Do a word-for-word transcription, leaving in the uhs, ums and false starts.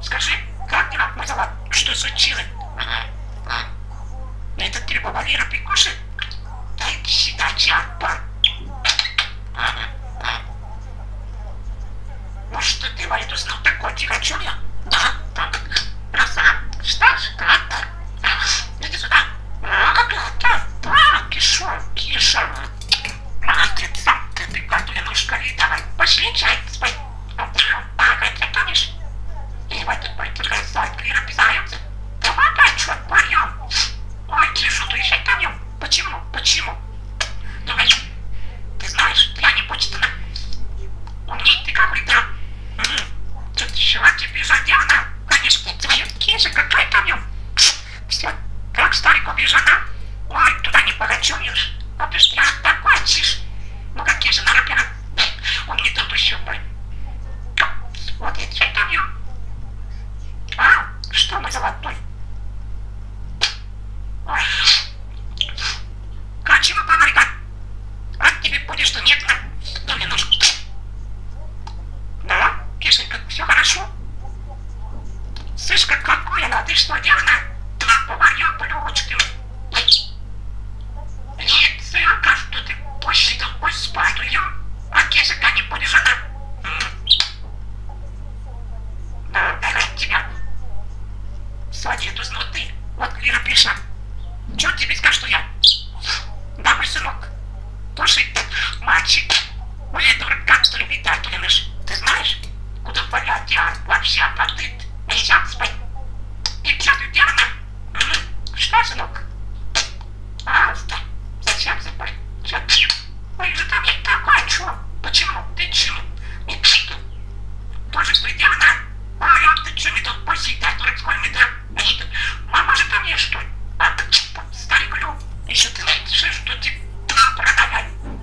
Скажи, как дела, мой зала? Что случилось? Этот требовал Валера прикушает? Да иди сюда, чапа. Ну что ты, Валет, узнал такое? Тихо, чё я? Да, так. Краса. Что ж, так, так. Иди сюда. А, да, да, кишу, кишу. А, ты сам, ты, ты, как я ножка, давай, пошли чай спать. А, как ты тонешь? И в этот бой подгрызать, и написаются. Давай, чё, поем. Ой, кишу, ты еще поем. Почему, почему? Давай. Ты знаешь, я не будет она. Умней ты какой-то. Что ты чего тебе задела? Конечно, твою кишу, какой камень. Все, как старик убежана. Ой, туда не погачуешь. А ты что, такой чишь? Ну какие же наропера? Он не тот еще был. Вот я тебе камень. А, что мой золотой? Ой. Красиво помогать. А тебе будет, что нет, да мне нужно. Да, кишенька, все хорошо. Слышь, как какое, а ты что делала? Два поварья полючки. Нет, сырока, что ты больше домой спать уем. А кишенька не будешь она. Да, давай тебя. Смотри, тут ты. Вот Лира пришла. Чё тебе скажешь, что я? Да, мой сынок. Слушай, мальчик. У этого как что любит, да, ты любишь. Ты знаешь, куда полет я вообще подыт. Нельзя спать. И что ты делала? Что, сынок? А, стой. Зачем спать? Чё ты? Ой, же там есть такое, чё? Почему? Ты чё? Не ты. Тоже что делала? А, я ты чё, не тут посидеть, дурацкой метро. Мама же там есть, что ли? А, старик, еще ты слышишь, что ты продавай.